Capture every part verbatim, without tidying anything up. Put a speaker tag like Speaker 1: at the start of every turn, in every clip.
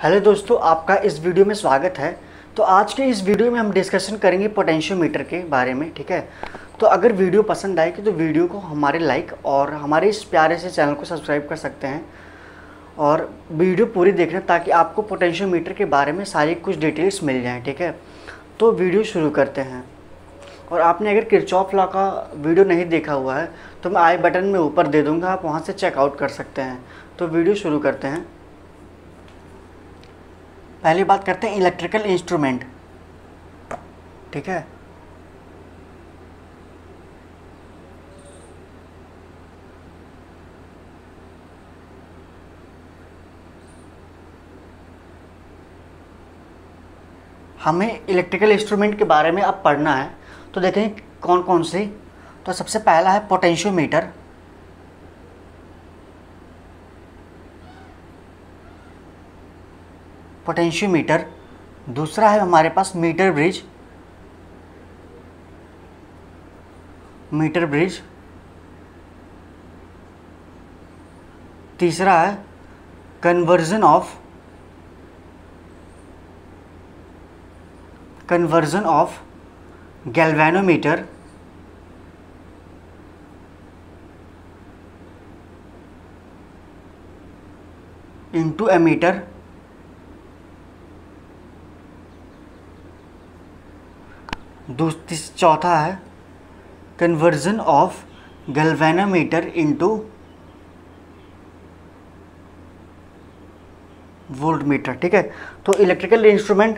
Speaker 1: Hello दोस्तों, आपका इस वीडियो में स्वागत है। तो आज के इस वीडियो में हम डिस्कशन करेंगे पोटेंशियोमीटर के बारे में। ठीक है, तो अगर वीडियो पसंद आए तो वीडियो को हमारे लाइक और हमारे इस प्यारे से चैनल को सब्सक्राइब कर सकते हैं और वीडियो पूरी देखना ताकि आपको पोटेंशियोमीटर के बारे में सारी कुछ डिटेल्स मिल जाएँ। ठीक है, तो वीडियो शुरू करते हैं। और आपने अगर किरचॉफ लॉ का वीडियो नहीं देखा हुआ है तो मैं आई बटन में ऊपर दे दूँगा, आप वहाँ से चेकआउट कर सकते हैं। तो वीडियो शुरू करते हैं। पहली बात करते हैं इलेक्ट्रिकल इंस्ट्रूमेंट। ठीक है, हमें इलेक्ट्रिकल इंस्ट्रूमेंट के बारे में अब पढ़ना है। तो देखें कौन कौन से। तो सबसे पहला है पोटेंशियोमीटर, पोटेंशियोमीटर। दूसरा है हमारे पास मीटर ब्रिज, मीटर ब्रिज। तीसरा है conversion of conversion of galvanometer into ammeter. दूसरी चौथा है conversion of galvanometer into voltmeter. ठीक है, तो इलेक्ट्रिकल इंस्ट्रूमेंट।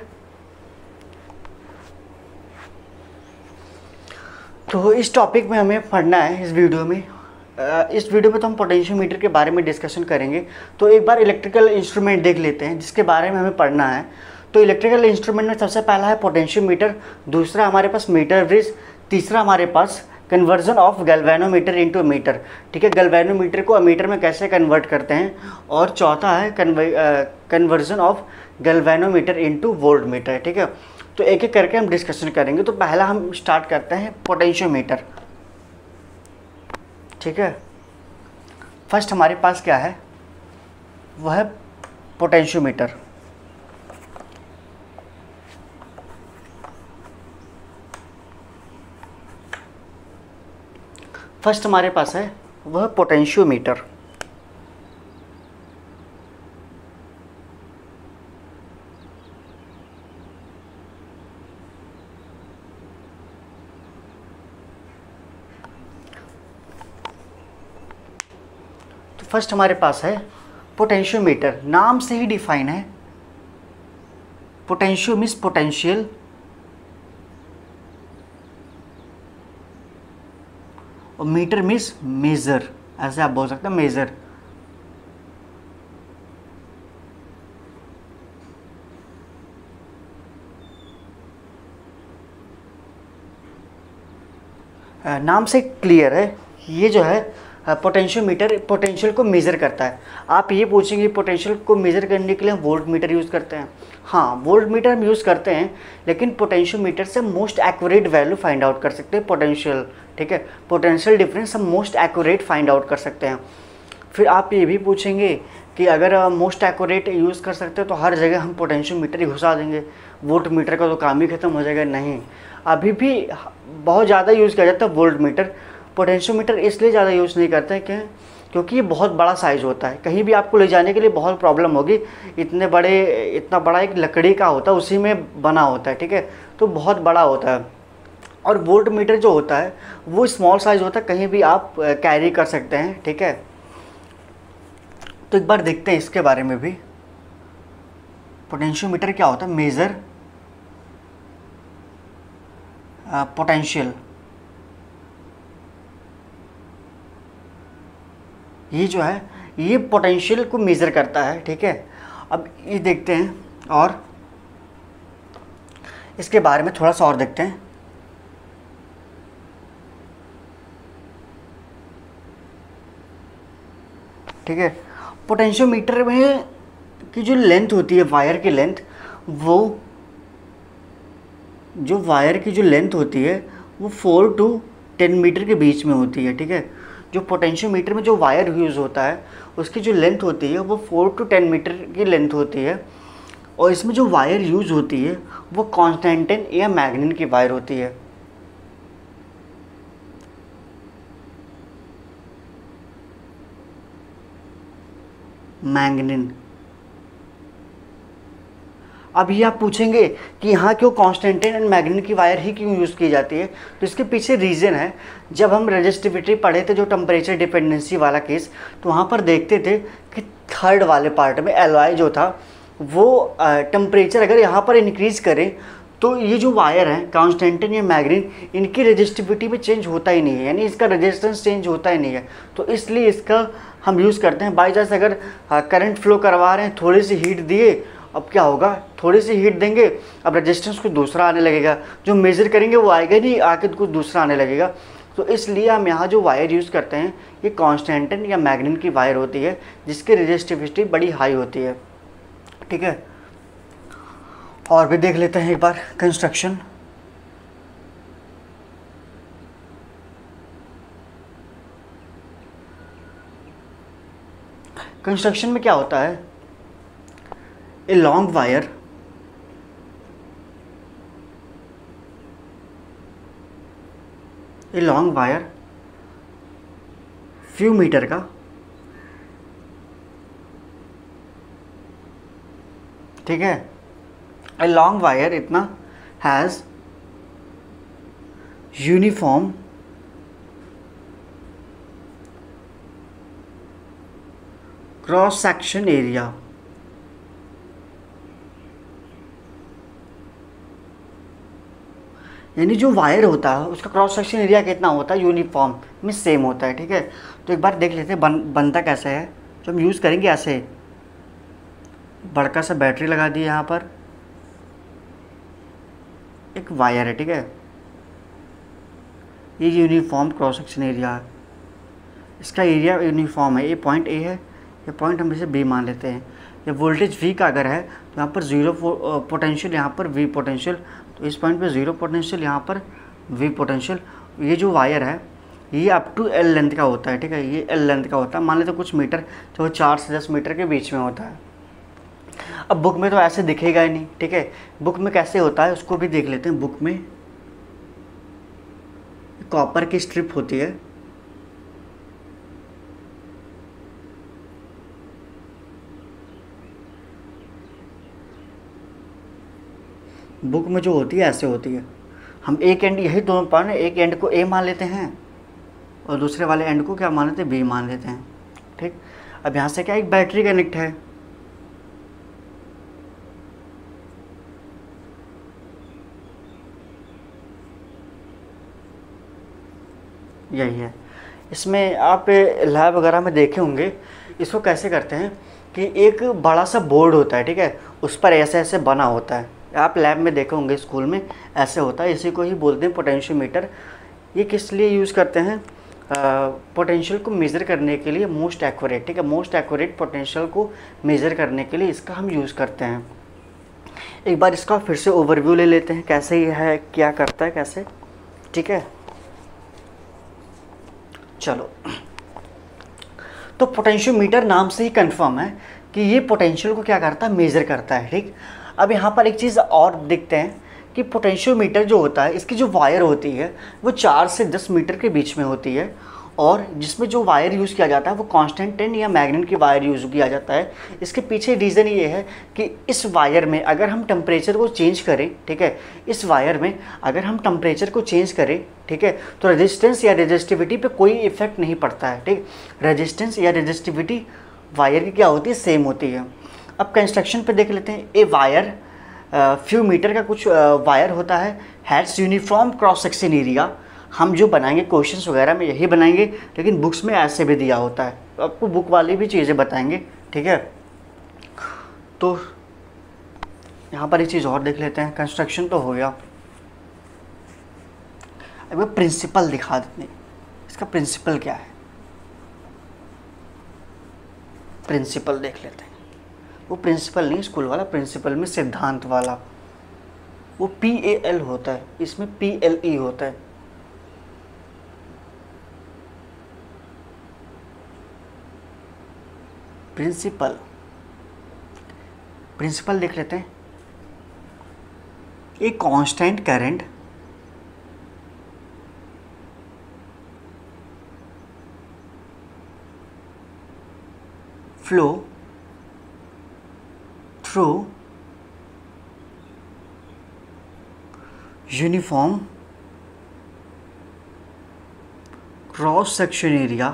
Speaker 1: तो इस टॉपिक में हमें पढ़ना है इस वीडियो में। इस वीडियो में तो हम पोटेंशियोमीटर के बारे में डिस्कशन करेंगे। तो एक बार इलेक्ट्रिकल इंस्ट्रूमेंट देख लेते हैं जिसके बारे में हमें पढ़ना है। तो इलेक्ट्रिकल इंस्ट्रूमेंट में सबसे पहला है पोटेंशियोमीटर, दूसरा हमारे पास मीटर ब्रिज, तीसरा हमारे पास conversion of galvanometer into meter. ठीक है, गैल्वेनोमीटर को अमीटर में कैसे कन्वर्ट करते हैं। और चौथा है conversion of galvanometer into voltmeter. ठीक है, तो एक एक करके हम डिस्कशन करेंगे। तो पहला हम स्टार्ट करते हैं पोटेंशियोमीटर। ठीक है, फर्स्ट हमारे पास क्या है, वह है पोटेंशियोमीटर। फर्स्ट हमारे पास है वह पोटेंशियोमीटर। तो फर्स्ट हमारे पास है पोटेंशियोमीटर, नाम से ही डिफाइन है। पोटेंशियो मीन्स पोटेंशियल, और मीटर मीन्स मेजर, ऐसे आप बोल सकते हैं मेजर। नाम से क्लियर है, ये जो है पोटेंशियोमीटर पोटेंशियल को मेज़र करता है। आप ये पूछेंगे पोटेंशियल को मेज़र करने के लिए हम वोल्ट मीटर यूज़ करते हैं। हाँ, वोल्ट मीटर हम यूज़ करते हैं, लेकिन पोटेंशियोमीटर से most accurate value find out कर सकते हैं पोटेंशियल। ठीक है, पोटेंशियल डिफरेंस हम मोस्ट एक्यूरेट फाइंड आउट कर सकते हैं। फिर आप ये भी पूछेंगे कि अगर मोस्ट एक्यूरेट यूज़ कर सकते हैं तो हर जगह हम पोटेंशियोमीटर ही घुसा देंगे, वोल्ट मीटर का तो काम ही खत्म हो जाएगा। नहीं, अभी भी बहुत ज़्यादा यूज़ किया जाता है वोल्ट मीटर। पोटेंशियोमीटर इसलिए ज़्यादा यूज़ नहीं करते हैं कि क्योंकि ये बहुत बड़ा साइज़ होता है, कहीं भी आपको ले जाने के लिए बहुत प्रॉब्लम होगी। इतने बड़े इतना बड़ा एक लकड़ी का होता है, उसी में बना होता है। ठीक है, तो बहुत बड़ा होता है। और वोल्ट मीटर जो होता है वो स्मॉल साइज़ होता है, कहीं भी आप कैरी कर सकते हैं। ठीक है, तो एक बार देखते हैं इसके बारे में भी। पोटेंशियोमीटर क्या होता है, मेजर पोटेंशियल। ये जो है ये पोटेंशियल को मेज़र करता है। ठीक है, अब ये देखते हैं और इसके बारे में थोड़ा सा और देखते हैं। ठीक है, पोटेंशियोमीटर में की जो लेंथ होती है, वायर की लेंथ, वो जो वायर की जो लेंथ होती है वो फोर टू टेन मीटर के बीच में होती है। ठीक है, जो पोटेंशियोमीटर में जो वायर यूज़ होता है उसकी जो लेंथ होती है वो फोर टू टेन मीटर की लेंथ होती है। और इसमें जो वायर यूज होती है वो कॉन्स्टेंटिन या मैग्नीन की वायर होती है। मैंगनीन। अब ये आप पूछेंगे कि यहाँ क्यों कॉन्स्टेंटिन एंड मैग्नीन की वायर ही क्यों यूज़ की जाती है, तो इसके पीछे रीज़न है। जब हम रेजिस्टिविटी पढ़े थे, जो टेम्परेचर डिपेंडेंसी वाला केस, तो वहाँ पर देखते थे कि थर्ड वाले पार्ट में एलॉय जो था वो टेम्परेचर अगर यहाँ पर इंक्रीज़ करें तो ये जो वायर हैं कॉन्स्टेंटिन या मैग्नीन, इनकी रेजिस्टिविटी में चेंज होता ही नहीं है, यानी इसका रेजिस्टेंस चेंज होता ही नहीं है। तो इसलिए इसका हम यूज़ करते हैं। बाई चांस अगर करंट फ्लो करवा रहे हैं, थोड़ी सी हीट दिए, अब क्या होगा, थोड़ी सी हीट देंगे, अब रेजिस्टेंस कुछ दूसरा आने लगेगा, जो मेज़र करेंगे वो आएगा नहीं, आके कुछ दूसरा आने लगेगा। तो इसलिए हम यहाँ जो वायर यूज़ करते हैं ये कॉन्स्टेंटिन या मैग्नीन की वायर होती है, जिसकी रेजिस्टिविटी बड़ी हाई होती है। ठीक है, और भी देख लेते हैं एक बार कंस्ट्रक्शन। कंस्ट्रक्शन में क्या होता है, a long wire a long wire few meter का, ठीक है, ए लॉन्ग वायर इतना has uniform cross section area. यानी जो वायर होता है उसका क्रॉस सेक्शन एरिया कितना होता है, यूनिफॉर्म में सेम होता है। ठीक है, तो एक बार देख लेते हैं बन बनता कैसे है। जो हम यूज़ करेंगे ऐसे, बड़का सा बैटरी लगा दी, यहाँ पर एक वायर है। ठीक है, ये यूनिफॉर्म क्रॉस सेक्शन एरिया है, इसका एरिया यूनिफॉर्म है। ये पॉइंट ए है, ये पॉइंट हम इसे बी मान लेते हैं। ये वोल्टेज वी का अगर है तो यहाँ पर ज़ीरो पोटेंशियल, यहाँ पर वी पोटेंशियल, तो इस पॉइंट पे ज़ीरो पोटेंशियल, यहाँ पर वी पोटेंशियल। ये जो वायर है ये अप टू एल लेंथ का होता है। ठीक है, ये एल लेंथ का होता है, मान लेते तो कुछ मीटर, तो चार से दस मीटर के बीच में होता है। अब बुक में तो ऐसे दिखेगा ही नहीं। ठीक है, बुक में कैसे होता है उसको भी देख लेते हैं। बुक में कॉपर की स्ट्रिप होती है, बुक में जो होती है ऐसे होती है। हम एक एंड, यही दोनों पार्ट, एक एंड को ए मान लेते हैं और दूसरे वाले एंड को क्या मान लेते हैं, बी मान लेते हैं। ठीक, अब यहाँ से क्या एक बैटरी कनेक्ट है, यही है। इसमें आप लैब वगैरह में देखे होंगे, इसको कैसे करते हैं कि एक बड़ा सा बोर्ड होता है। ठीक है, उस पर ऐसे ऐसे बना होता है, आप लैब में देखे होंगे, स्कूल में ऐसे होता है। इसी को ही बोलते हैं पोटेंशियोमीटर। ये किस लिए यूज़ करते हैं, पोटेंशियल को मेज़र करने के लिए, मोस्ट एक्यूरेट। ठीक है, मोस्ट एक्यूरेट पोटेंशियल को मेज़र करने के लिए इसका हम यूज़ करते हैं। एक बार इसका फिर से ओवरव्यू ले लेते हैं, कैसे ये है, क्या करता है, कैसे। ठीक है, चलो, तो पोटेंशियोमीटर नाम से ही कंफर्म है कि ये पोटेंशियल को क्या करता है, मेज़र करता है। ठीक, अब यहाँ पर एक चीज़ और देखते हैं कि पोटेंशियोमीटर जो होता है, इसकी जो वायर होती है वो चार से दस मीटर के बीच में होती है, और जिसमें जो वायर यूज़ किया जाता है वो कॉन्स्टेंटिन या मैग्नीन की वायर यूज़ किया जाता है। इसके पीछे रीज़न ये है कि इस वायर में अगर हम टेम्परेचर को चेंज करें, ठीक है, इस वायर में अगर हम टेम्परेचर को चेंज करें, ठीक है, तो रेजिस्टेंस या रेजिस्टिविटी पे कोई इफेक्ट नहीं पड़ता है। ठीक, रेजिस्टेंस या रेजिस्टिविटी वायर की क्या होती है, सेम होती है। अब कंस्ट्रक्शन पे देख लेते हैं। ए वायर फ्यू मीटर का कुछ वायर uh, होता है, has uniform cross section area. हम जो बनाएंगे क्वेश्चंस वगैरह में यही बनाएंगे, लेकिन बुक्स में ऐसे भी दिया होता है, आपको बुक वाली भी चीज़ें बताएंगे। ठीक है, तो यहाँ पर एक चीज़ और देख लेते हैं। कंस्ट्रक्शन तो हो गया, अब ये प्रिंसिपल दिखा देते हैं। इसका प्रिंसिपल क्या है, प्रिंसिपल देख लेते हैं। वो प्रिंसिपल नहीं स्कूल वाला, प्रिंसिपल में सिद्धांत वाला, वो पी ए एल होता है, इसमें पी एल ई होता है। प्रिंसिपल प्रिंसिपल लिख लेते हैं, a constant current flow through uniform cross section area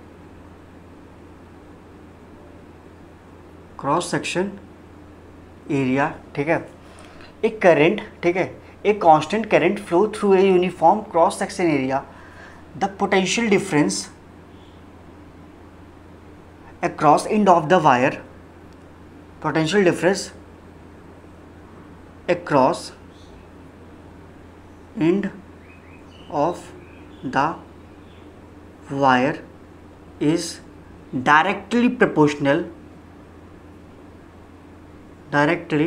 Speaker 1: cross section area ठीक है, एक करंट ठीक है, एक constant current flow through a uniform cross section area, the potential difference across end of the wire, potential difference across end of the wire is directly proportional directly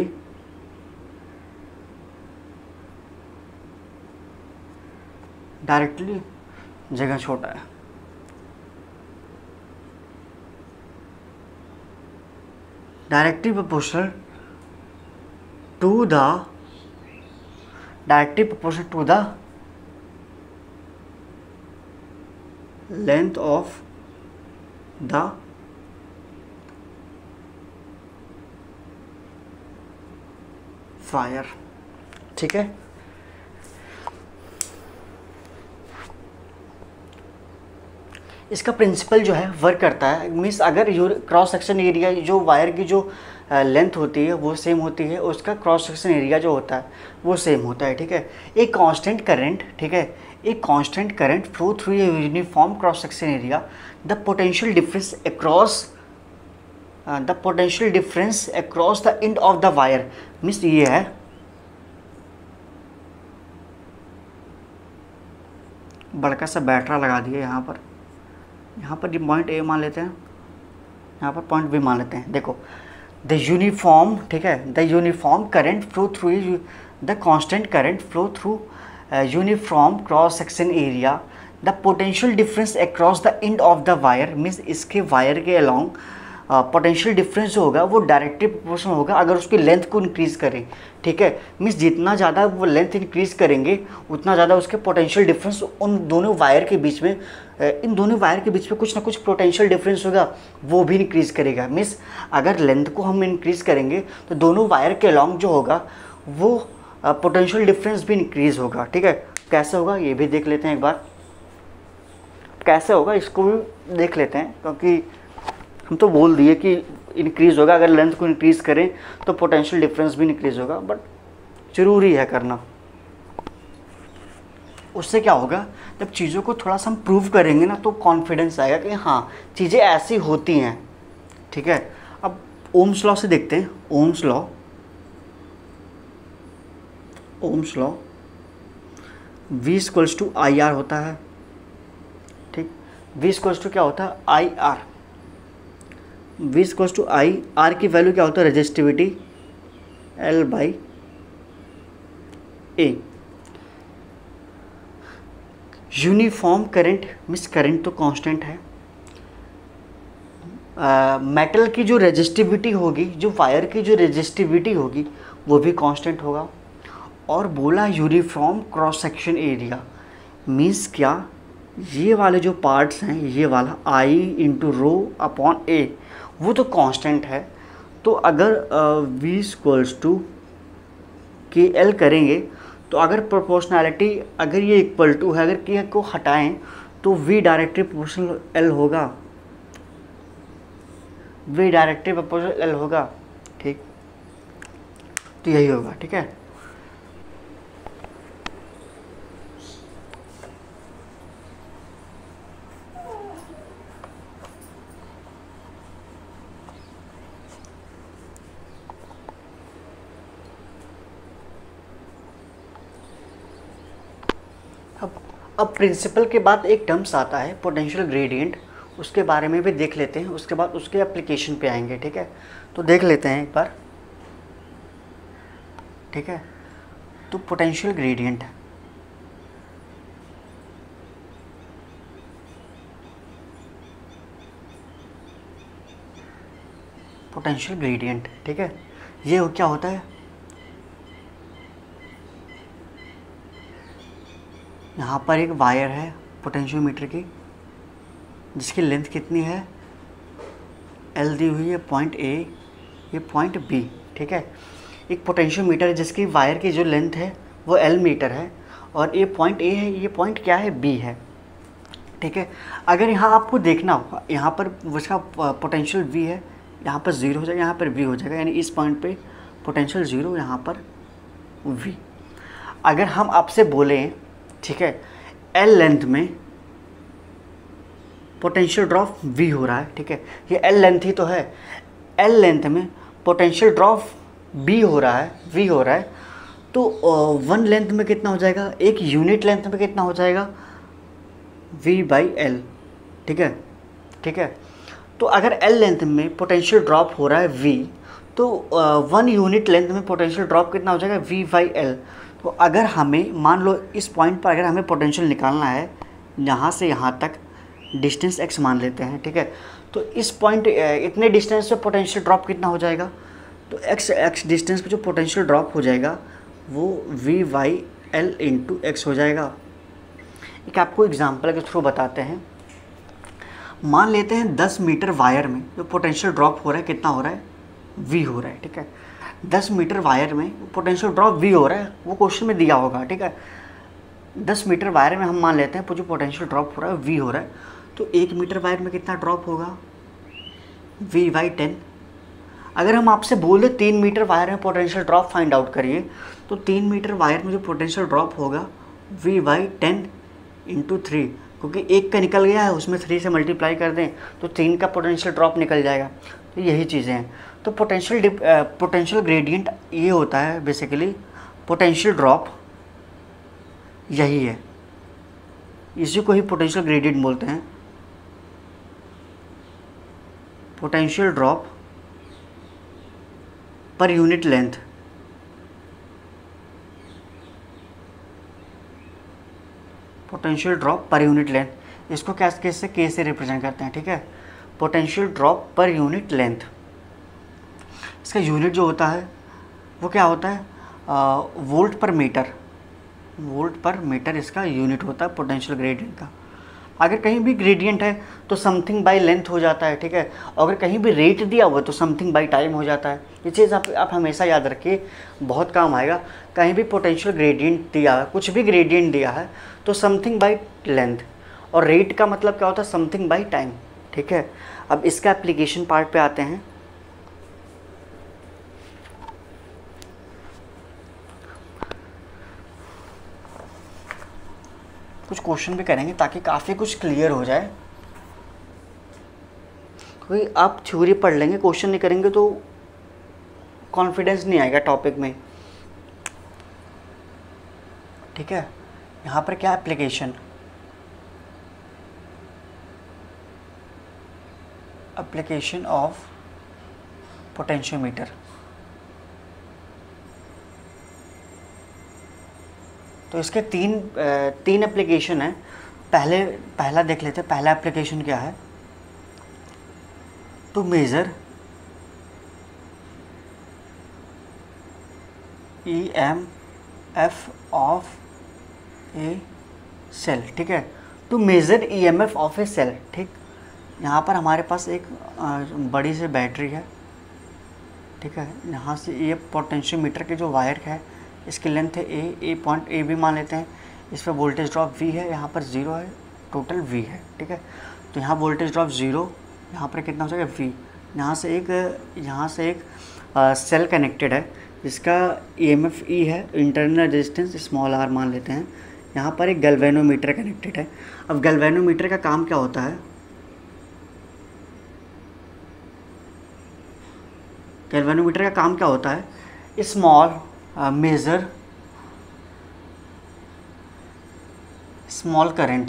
Speaker 1: directly जगह छोटा है, directly proportional to the directly proportional to the length of the wire ठीक है। इसका principal जो है work करता है, मीन्स अगर क्रॉस सेक्शन एरिया जो वायर की जो लेंथ होती है वो सेम होती है, उसका क्रॉस सेक्शन एरिया जो होता है वो सेम होता है ठीक है। एक कांस्टेंट करंट ठीक है, एक constant current flow through a uniform cross section area, the potential difference across the potential difference across the end of the wire, means ये है बड़का सा बैटरा लगा दिया यहाँ पर, यहाँ पर पॉइंट ए मान लेते हैं, यहाँ पर पॉइंट बी मान लेते हैं। देखो द यूनिफॉर्म ठीक है, the uniform current flow through the constant current flow through uniform cross section area, the potential difference across the end of the wire, means इसके वायर के अलोंग पोटेंशियल डिफरेंस जो होगा वो डायरेक्टली प्रोपोर्शनल होगा अगर उसकी लेंथ को increase करें ठीक है। मीन्स जितना ज़्यादा वो लेंथ इंक्रीज़ करेंगे उतना ज़्यादा उसके पोटेंशियल डिफरेंस उन दोनों वायर के बीच में, इन दोनों वायर के बीच में कुछ ना कुछ पोटेंशियल डिफरेंस होगा वो भी इंक्रीज़ करेगा। मीन्स अगर लेंथ को हम इंक्रीज़ करेंगे तो दोनों वायर के अलोंग जो होगा वो पोटेंशियल डिफरेंस भी इंक्रीज़ होगा ठीक है। कैसे होगा ये भी देख लेते हैं एक बार, कैसे होगा इसको भी देख लेते हैं, क्योंकि हम तो बोल दिए कि इंक्रीज़ होगा, अगर लेंथ को इंक्रीज़ करें तो पोटेंशियल डिफरेंस भी इंक्रीज़ होगा, बट ज़रूरी है करना। उससे क्या होगा, जब चीज़ों को थोड़ा सा हम प्रूव करेंगे ना तो कॉन्फिडेंस आएगा कि हाँ चीज़ें ऐसी होती हैं ठीक है। अब ओम्स लॉ से देखते हैं, Ohm's law Ohm's law V equals to I R होता है ठीक, वी इक्वल्स टू क्या होता है I R, V equals to I R की वैल्यू क्या होता है resistivity L by A. Uniform current means current तो कांस्टेंट है, मेटल uh, की जो रेजिस्टिविटी होगी, जो वायर की जो रेजिस्टिविटी होगी वो भी कांस्टेंट होगा, और बोला uniform cross section area means क्या, ये वाले जो पार्ट्स हैं ये वाला आई इंटू रो अपॉन ए वो तो कांस्टेंट है। तो अगर V equals to K L करेंगे तो अगर प्रोपोर्शनैलिटी अगर ये इक्वल टू है, अगर के को हटाएं तो वी डायरेक्टली प्रोपोर्शनल एल होगा, वी डायरेक्टली प्रोपोर्शनल एल होगा ठीक, तो यही होगा ठीक है। अब अब प्रिंसिपल के बाद एक टर्म्स आता है पोटेंशियल ग्रेडियंट, उसके बारे में भी देख लेते हैं, उसके बाद उसके एप्लीकेशन पे आएंगे ठीक है। तो देख लेते हैं एक बार ठीक है। तो पोटेंशियल ग्रेडियंट पोटेंशियल ग्रेडियंट ठीक है, ये क्या होता है, यहाँ पर एक वायर है पोटेंशियोमीटर की जिसकी लेंथ कितनी है, एल दी हुई है, पॉइंट ए, ये पॉइंट बी, ठीक है। एक पोटेंशियोमीटर है जिसकी वायर की जो लेंथ है वो एल मीटर है और ये पॉइंट ए है, ये पॉइंट क्या है, बी है, ठीक है। अगर यहाँ आपको देखना हो, यहाँ पर उसका पोटेंशियल वी है, यहाँ पर ज़ीरो हो जाएगा, यहाँ पर वी हो जाएगा, यानी इस पॉइंट पे पोटेंशियल ज़ीरो, यहाँ पर वी। अगर हम आपसे बोलें, ठीक है, एल लेंथ में पोटेंशियल ड्रॉप वी हो रहा है, ठीक है, ये एल लेंथ ही तो है, एल लेंथ में पोटेंशियल ड्रॉप बी हो रहा है, वी हो रहा है, तो वन लेंथ में कितना हो जाएगा, एक यूनिट लेंथ में कितना हो जाएगा, वी बाई एल, ठीक है, ठीक है। तो अगर एल लेंथ में पोटेंशियल ड्रॉप हो रहा है वी, तो वन यूनिट लेंथ में पोटेंशियल ड्रॉप कितना हो जाएगा, वी बाई एल। तो अगर हमें मान लो इस पॉइंट पर अगर हमें पोटेंशियल निकालना है, यहाँ से यहाँ तक डिस्टेंस x मान लेते हैं, ठीक है, तो इस पॉइंट इतने डिस्टेंस पे पोटेंशियल ड्रॉप कितना हो जाएगा, तो x x डिस्टेंस पे जो पोटेंशियल ड्रॉप हो जाएगा वो V Y L into X हो जाएगा। एक आपको एग्जांपल के थ्रू बताते हैं। मान लेते हैं दस मीटर वायर में जो पोटेंशियल ड्रॉप हो रहा है कितना हो रहा है, v हो रहा है, ठीक है। दस मीटर वायर में पोटेंशियल ड्रॉप v हो रहा है, वो क्वेश्चन में दिया होगा, ठीक है। दस मीटर वायर में हम मान लेते हैं जो पोटेंशियल ड्रॉप हो रहा है v हो रहा है, तो एक मीटर वायर में कितना ड्रॉप होगा, v बाई टेन। अगर हम आपसे बोले तीन मीटर वायर में पोटेंशियल ड्रॉप फाइंड आउट करिए, तो तीन मीटर वायर में जो पोटेंशियल ड्रॉप होगा v by ten into three, क्योंकि एक का निकल गया है उसमें थ्री से मल्टीप्लाई कर दें तो तीन का पोटेंशियल ड्रॉप निकल जाएगा। तो यही चीज़ें हैं। तो पोटेंशियल पोटेंशियल ग्रेडियंट ये होता है बेसिकली, पोटेंशियल ड्रॉप यही है, इसी को ही पोटेंशियल ग्रेडियंट बोलते हैं। Potential drop per unit length, potential drop per unit length, इसको क्या कैसे के से रिप्रेजेंट करते हैं, ठीक है, potential drop per unit length. इसका यूनिट जो होता है वो क्या होता है, आ, volt per metre, volt per metre इसका यूनिट होता है पोटेंशियल ग्रेडियंट का। अगर कहीं भी ग्रेडियंट है तो समथिंग बाय लेंथ हो जाता है, ठीक है। अगर कहीं भी रेट दिया हुआ है तो समथिंग बाय टाइम हो जाता है। ये चीज़ आप आप हमेशा याद रखिए, बहुत काम आएगा। कहीं भी पोटेंशियल ग्रेडियंट दिया है, कुछ भी ग्रेडियंट दिया है तो समथिंग बाय लेंथ, और रेट का मतलब क्या होता है, समथिंग बाय टाइम, ठीक है। अब इसका एप्लीकेशन पार्ट पे आते हैं। कुछ क्वेश्चन भी करेंगे ताकि काफ़ी कुछ क्लियर हो जाए, क्योंकि आप थ्योरी पढ़ लेंगे, क्वेश्चन नहीं करेंगे तो कॉन्फिडेंस नहीं आएगा टॉपिक में, ठीक है। यहाँ पर क्या एप्लीकेशन, एप्लीकेशन ऑफ पोटेंशियोमीटर। तो इसके तीन तीन एप्लीकेशन है। पहले पहला देख लेते हैं, पहला एप्लीकेशन क्या है, to measure E M F of a cell, ठीक है, to measure E M F of a cell, ठीक। यहाँ पर हमारे पास एक बड़ी सी बैटरी है, ठीक है। यहाँ से ये पोटेंशियोमीटर के जो वायर है इसकी लेंथ है ए, ए पॉइंट ए भी मान लेते हैं। इस पर वोल्टेज ड्रॉप वी है, यहाँ पर ज़ीरो है, टोटल वी है, ठीक है। तो यहाँ वोल्टेज ड्रॉप ज़ीरो, यहाँ पर कितना हो जाएगा वी। यहाँ से एक यहाँ से एक आ, सेल कनेक्टेड है जिसका ई एम एफ ई है, इंटरनल रेजिस्टेंस स्मॉल आर मान लेते हैं। यहाँ पर एक गैल्वेनोमीटर कनेक्टेड है। अब गैल्वेनोमीटर का काम क्या होता है, गैल्वेनोमीटर का काम क्या होता है, स्मॉल मेजर स्मॉल करंट।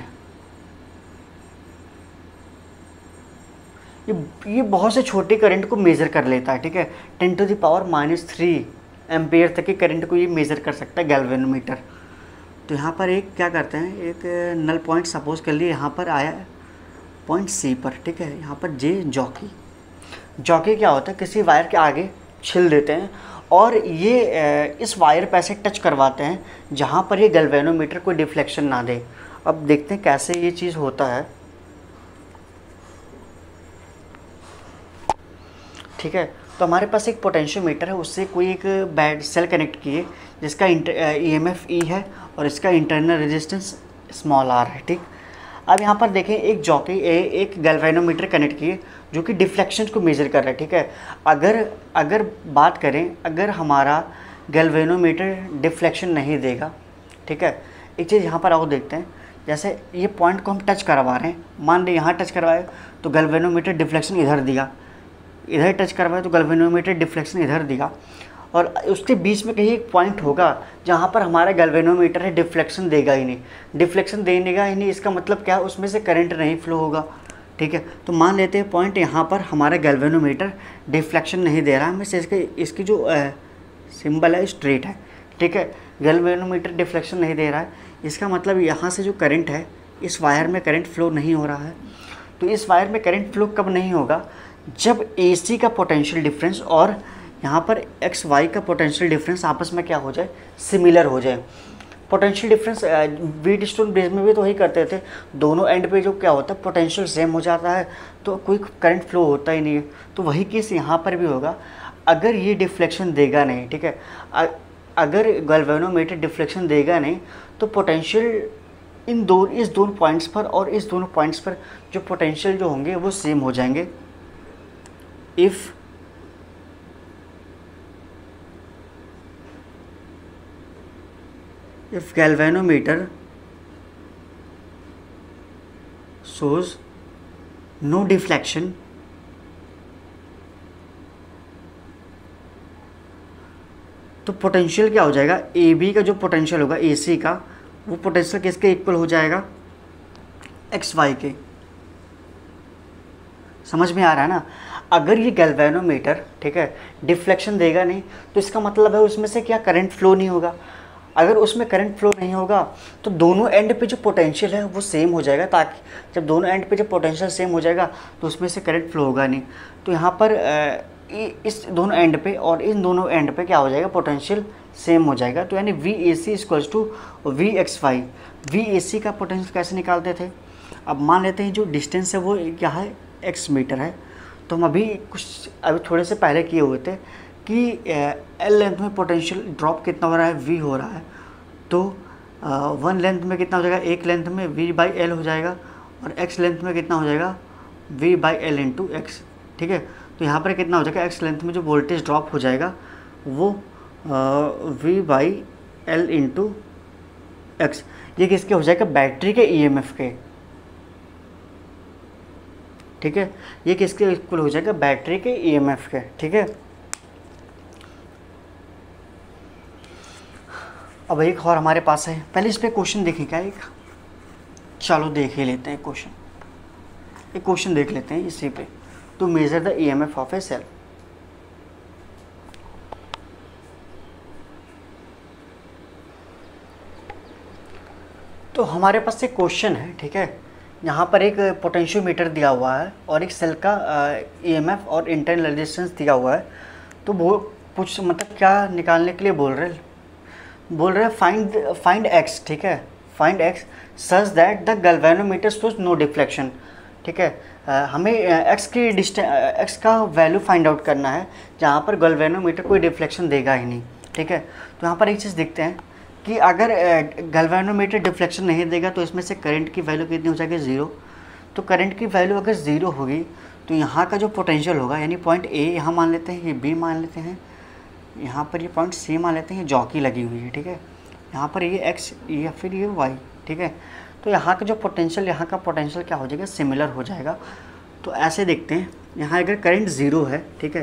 Speaker 1: ये ये बहुत से छोटे करंट को मेज़र कर लेता है, ठीक है। Ten to the power minus three ampere तक के करंट को ये मेज़र कर सकता है गैल्वेनोमीटर। तो यहाँ पर एक क्या करते हैं, एक नल पॉइंट सपोज कर लिए यहाँ पर आया पॉइंट सी पर, ठीक है। यहाँ पर जे जॉकी, जॉकी क्या होता है, किसी वायर के आगे छिल देते हैं और ये इस वायर पे ऐसे टच करवाते हैं जहाँ पर ये गैल्वेनोमीटर कोई डिफ्लेक्शन ना दे। अब देखते हैं कैसे ये चीज़ होता है। ठीक है, तो हमारे पास एक पोटेंशियोमीटर है, उससे कोई एक बैट सेल कनेक्ट किए जिसका ई एम एफ ई है और इसका इंटरनल रेजिस्टेंस स्मॉल आर है। ठीक, अब यहाँ पर देखें एक जॉकी एक गैल्वेनोमीटर कनेक्ट किए जो कि डिफ्लेक्शन को मेज़र कर रहा है। ठीक है, अगर अगर बात करें, अगर हमारा गैल्वेनोमीटर डिफ्लेक्शन नहीं देगा, ठीक है, एक चीज़ यहाँ पर आओ देखते हैं, जैसे ये पॉइंट को हम टच करवा रहे हैं, मान लें यहाँ टच करवाए तो गैल्वेनोमीटर डिफ्लेक्शन इधर दिया, इधर टच करवाए तो गैल्वेनोमीटर डिफ्लेक्शन इधर दिया, और उसके बीच में कहीं एक पॉइंट होगा जहाँ पर हमारा गैल्वेनोमीटर है डिफ्लेक्शन देगा ही नहीं। डिफ्लेक्शन देगा ही नहीं, इसका मतलब क्या, उसमें से करंट नहीं फ्लो होगा। ठीक है, तो मान लेते हैं पॉइंट यहाँ पर हमारा गैल्वेनोमीटर डिफ्लेक्शन नहीं दे रहा है, हमें इसके इसकी जो सिंबल है स्ट्रेट है। ठीक है, गैल्वेनोमीटर डिफ्लेक्शन नहीं दे रहा है, इसका मतलब यहाँ से जो करंट है इस वायर में करंट फ्लो नहीं हो रहा है। तो इस वायर में करंट फ्लो कब नहीं होगा, जब एसी का पोटेंशियल डिफरेंस और यहाँ पर एक्स वाई का पोटेंशियल डिफरेंस आपस में क्या हो जाए, सिमिलर हो जाए। पोटेंशियल डिफरेंस व्हीटस्टोन ब्रिज में भी तो वही करते थे, दोनों एंड पे जो क्या होता है पोटेंशियल सेम हो जाता है तो कोई करंट फ्लो होता ही नहीं है। तो वही केस यहाँ पर भी होगा, अगर ये डिफ्लेक्शन देगा नहीं, ठीक है, अगर गैल्वेनोमीटर डिफ्लेक्शन देगा नहीं तो पोटेंशियल इन दो इस दोनों पॉइंट्स पर और इस दोनों पॉइंट्स पर जो पोटेंशियल जो होंगे वो सेम हो जाएंगे। If if galvanometer shows no deflection तो पोटेंशियल क्या हो जाएगा, ए बी का जो पोटेंशियल होगा ए सी का, वो पोटेंशियल किसके इक्वल हो जाएगा, एक्स वाई के। समझ में आ रहा है ना। अगर ये गैल्वेनोमीटर, ठीक है, डिफ्लेक्शन देगा नहीं तो इसका मतलब है उसमें से क्या, करंट फ्लो नहीं होगा। अगर उसमें करंट फ्लो नहीं होगा तो दोनों एंड पे जो पोटेंशियल है वो सेम हो जाएगा, ताकि जब दोनों एंड पे जब पोटेंशियल सेम हो जाएगा तो उसमें से करंट फ्लो होगा नहीं। तो यहाँ पर इस दोनों एंड पे और इन दोनों एंड पे क्या हो जाएगा, पोटेंशियल सेम हो जाएगा। तो यानी V A C equals to V X Y. V A C का पोटेंशियल कैसे निकालते थे, अब मान लेते हैं जो डिस्टेंस है वो क्या है, एक्स मीटर है। तो हम अभी कुछ अभी थोड़े से पहले किए हुए थे कि एल लेंथ में पोटेंशियल ड्रॉप कितना हो रहा है, वी हो रहा है। तो वन लेंथ में कितना हो जाएगा, एक लेंथ में वी बाई एल हो जाएगा, और एक्स लेंथ में कितना हो जाएगा, V by L into X. ठीक है, तो यहाँ पर कितना हो जाएगा, एक्स लेंथ में जो वोल्टेज ड्रॉप हो जाएगा वो V by L into X. ये किसके हो जाएगा, बैटरी के ई एम एफ के। ठीक है, ये किसके इक्वल हो जाएगा, बैटरी के ई एम एफ के। ठीक है, अब एक और हमारे पास है, पहले इस पे क्वेश्चन देखेगा एक, चलो देख ही लेते हैं क्वेश्चन। एक क्वेश्चन देख लेते हैं इसी पे, to measure the E M F of a cell. तो हमारे पास एक क्वेश्चन है, ठीक है, यहाँ पर एक पोटेंशियोमीटर दिया हुआ है और एक सेल का ई एम एफ और इंटरनल रेजिस्टेंस दिया हुआ है। तो वो कुछ मतलब क्या निकालने के लिए बोल रहे हैं, बोल रहे हैं फाइंड फाइंड एक्स। ठीक है, find X such that the galvanometer shows no deflection. ठीक है, uh, हमें एक्स की डिस्टेंस एक्स का वैल्यू फाइंड आउट करना है जहाँ पर गैल्वेनोमीटर कोई डिफ्लेक्शन देगा ही नहीं। ठीक है, तो यहाँ पर एक चीज़ देखते हैं कि अगर गैल्वेनोमीटर डिफ्लेक्शन नहीं देगा तो इसमें से करंट की वैल्यू कितनी हो जाएगी, ज़ीरो। तो करंट की वैल्यू अगर ज़ीरो होगी तो यहाँ का जो पोटेंशियल होगा, यानी पॉइंट ए यहाँ मान लेते हैं, ये बी मान लेते हैं, यहाँ पर ये पॉइंट सी मान लेते हैं, ये जॉकी लगी हुई है। ठीक है, यहाँ पर ये एक्स या फिर ये वाई। ठीक है, तो यहाँ का जो पोटेंशियल, यहाँ का पोटेंशियल क्या हो जाएगा, सिमिलर हो जाएगा। तो ऐसे देखते हैं, यहाँ अगर करंट ज़ीरो है, ठीक है,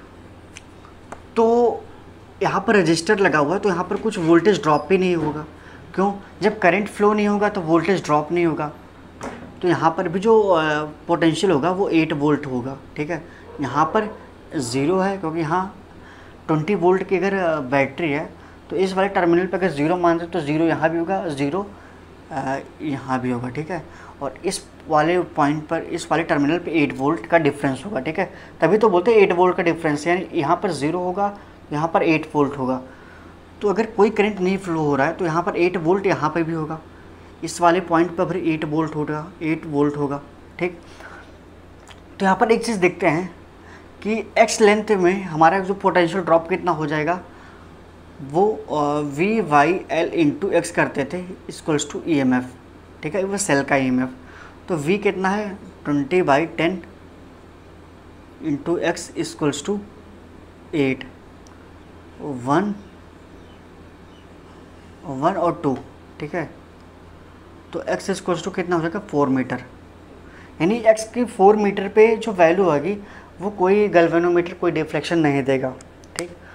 Speaker 1: तो यहाँ पर रजिस्टर लगा हुआ है तो यहाँ पर कुछ वोल्टेज ड्रॉप भी नहीं होगा। क्यों, जब करंट फ्लो नहीं होगा तो वोल्टेज ड्रॉप नहीं होगा। तो यहाँ पर भी जो पोटेंशियल होगा वो एट वोल्ट होगा। ठीक है, यहाँ पर ज़ीरो है क्योंकि यहाँ ट्वेंटी वोल्ट की अगर बैटरी है तो इस वाले टर्मिनल पे अगर ज़ीरो मान दे तो ज़ीरो यहाँ भी होगा, ज़ीरो यहाँ भी होगा, ठीक है। और इस वाले पॉइंट पर, इस वाले टर्मिनल पे एट वोल्ट का डिफरेंस होगा, ठीक है। तभी तो बोलते हैं एट वोल्ट का डिफरेंस, यानी यहाँ पर ज़ीरो होगा, यहाँ पर एट वोल्ट होगा। तो अगर कोई करंट नहीं फ्लो हो रहा है तो यहाँ पर एट वोल्ट यहाँ पर भी होगा, इस वाले पॉइंट पर फिर एट वोल्ट होगा, एट वोल्ट होगा, ठीक। तो यहाँ पर एक चीज़ देखते हैं कि एक्स लेंथ में हमारा जो पोटेंशियल ड्रॉप कितना हो जाएगा, वो V Y L into X करते थे equals to E M F, ठीक है, वो सेल का ई एम एफ। तो वी कितना है, twenty by ten into X equals to eight, one one और टू, ठीक है। तो एक्स इक्वल्स टू कितना हो जाएगा, फोर मीटर। यानी एक्स की फोर मीटर पे जो वैल्यू आएगी वो कोई गैल्वेनोमीटर कोई डिफ्लेक्शन नहीं देगा, ठीक।